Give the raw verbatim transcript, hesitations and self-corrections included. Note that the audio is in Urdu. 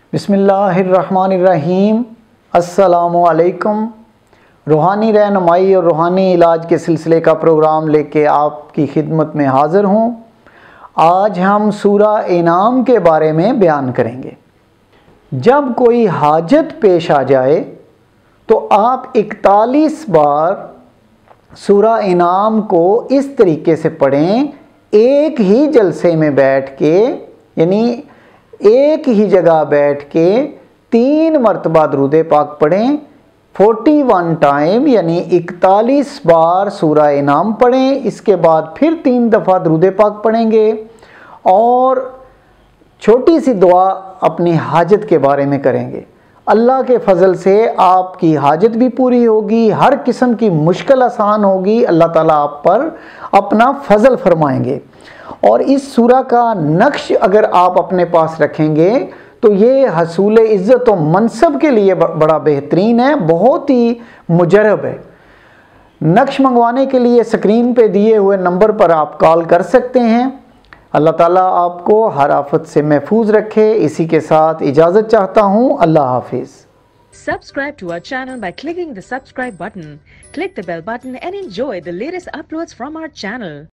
بسم اللہ الرحمن الرحیم۔ السلام علیکم۔ روحانی رہنمائی اور روحانی علاج کے سلسلے کا پروگرام لے کے آپ کی خدمت میں حاضر ہوں۔ آج ہم سورہ انعام کے بارے میں بیان کریں گے۔ جب کوئی حاجت پیش آ جائے تو آپ اکتالیس بار سورہ انعام کو اس طریقے سے پڑھیں، ایک ہی جلسے میں بیٹھ کے، یعنی ایک ہی جگہ بیٹھ کے تین مرتبہ درود پاک پڑھیں، فورٹی ون ٹائم یعنی اکتالیس بار سورہ انعام پڑھیں، اس کے بعد پھر تین دفعہ درود پاک پڑھیں گے اور چھوٹی سی دعا اپنی حاجت کے بارے میں کریں گے۔ اللہ کے فضل سے آپ کی حاجت بھی پوری ہوگی، ہر قسم کی مشکل آسان ہوگی، اللہ تعالیٰ آپ پر اپنا فضل فرمائیں گے۔ اور اس سورہ کا نقش اگر آپ اپنے پاس رکھیں گے تو یہ حصول عزت و منصب کے لیے بڑا بہترین ہے، بہت ہی مجرب ہے۔ نقش منگوانے کے لیے سکرین پہ دیے ہوئے نمبر پر آپ کال کر سکتے ہیں۔ اللہ تعالیٰ آپ کو ہر آفت سے محفوظ رکھے۔ اسی کے ساتھ اجازت چاہتا ہوں۔ اللہ حافظ۔ Subscribe to our channel by clicking the subscribe button. Click the bell button and enjoy the latest uploads from our channel.